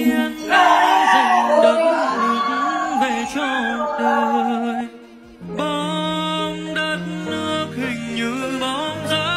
chiến đã giành đất nước về cho đời. Bom đất nước hình như bóng dáng.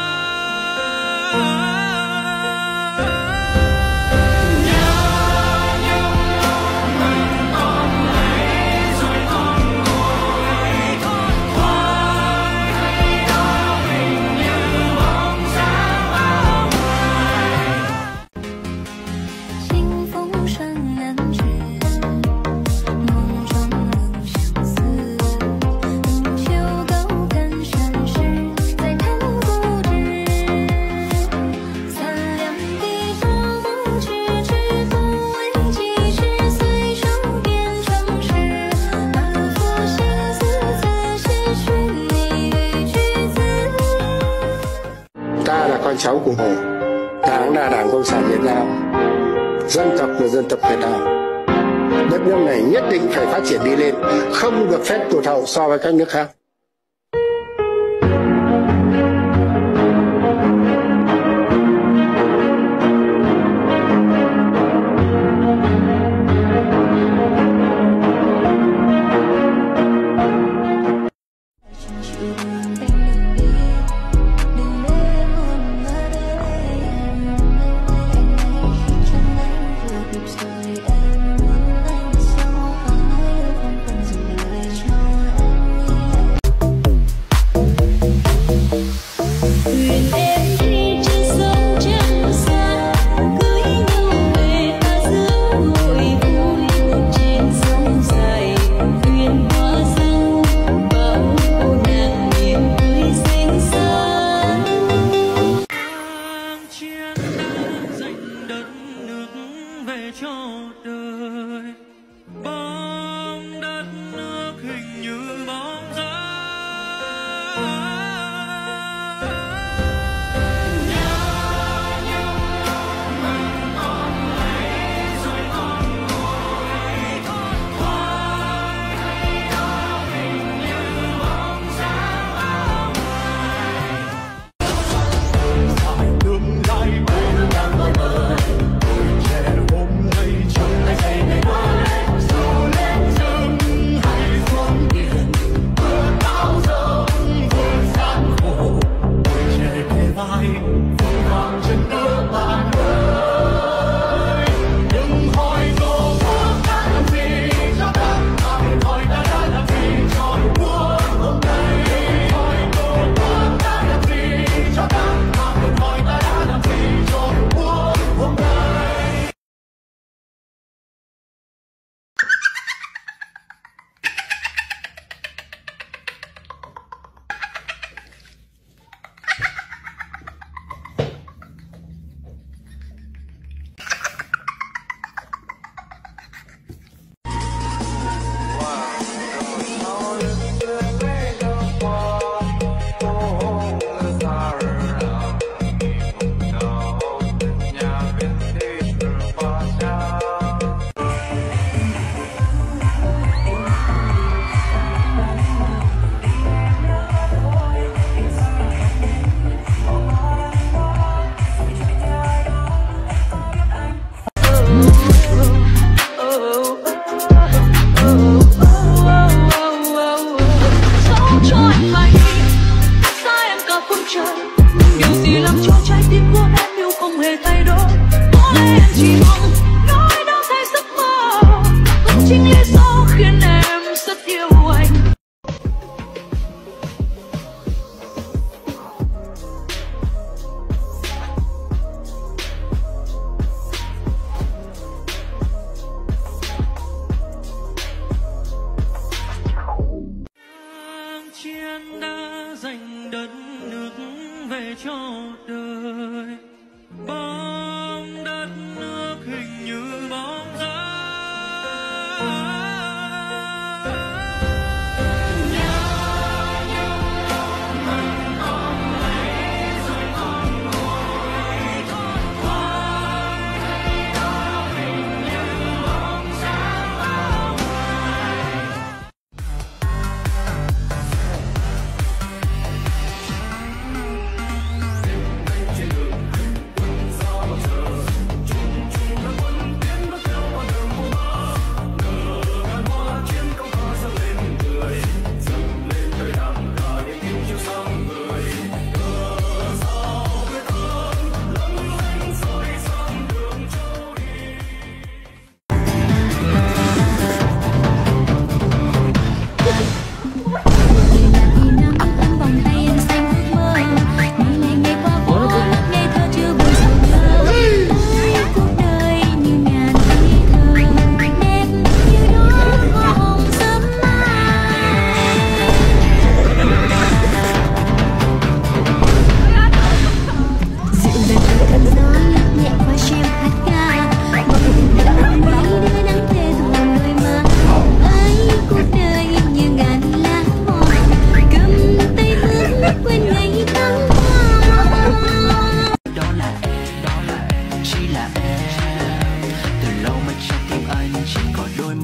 Ta là con cháu của Hồ, Đảng là Đảng Cộng sản Việt Nam, dân tộc là dân tộc Việt Nam. Đất nước này nhất định phải phát triển đi lên, không được phép tụt hậu so với các nước khác. Cho đời bom đất nước hình như bóng dáng. Hãy subscribe cho kênh Ghiền Mì Gõ để không bỏ lỡ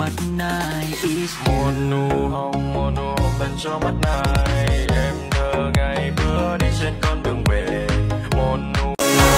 mắt này một nụ hồng dành cho mắt này. Em thơ ngày bữa đi trên con đường về một nụ.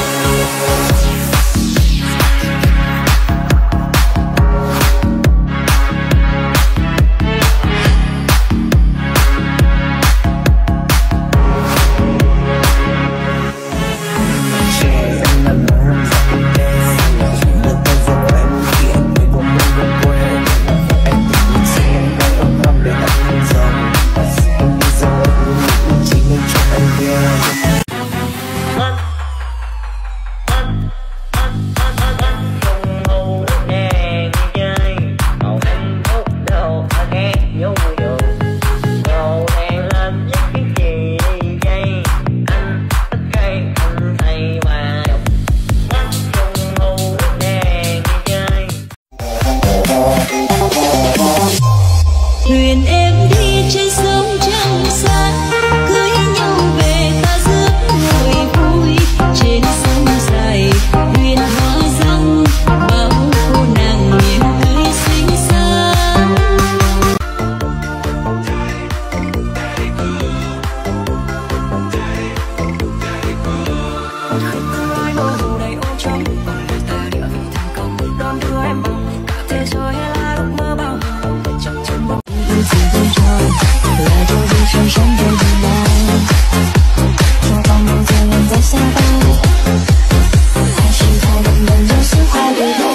Thuyền em đi trên sông trăng sáng, cưới nhau về ta rước ngồi vui. Trên sông dài thuyền hoa rong, bao cô nàng miền tươi xinh xắn. Ai mơ hồ đầy ô trống, còn người ta địa vị thành công đón đưa em bằng cả thế giới là ước mơ bao chẳng chân một. Chỉ tôi cho là cho đi trong sống cho gì nào cho con đường giờ làm rất xa bao hay chỉ thay động lần do sức hai đời thôi.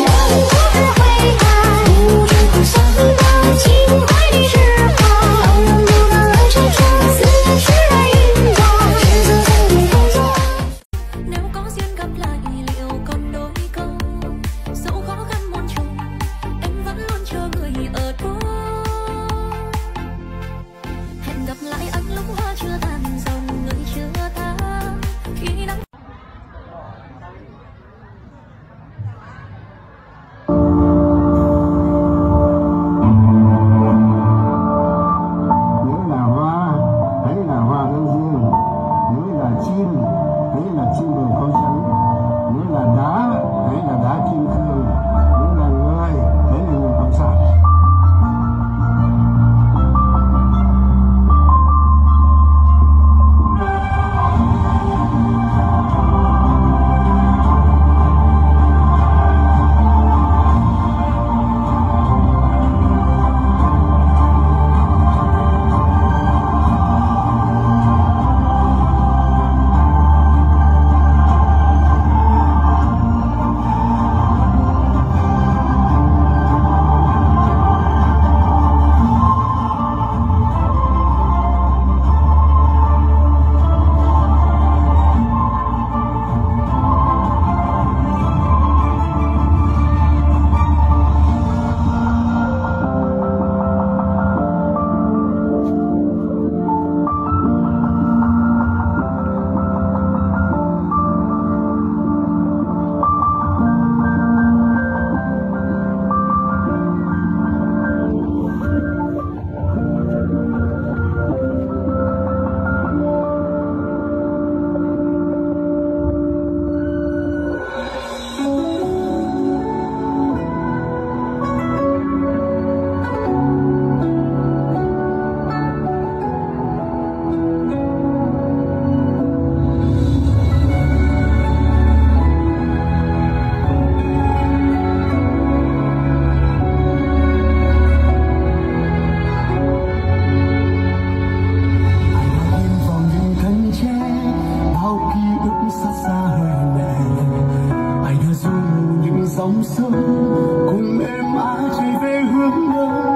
Dòng sông cùng em mãi chạy về hướng đông.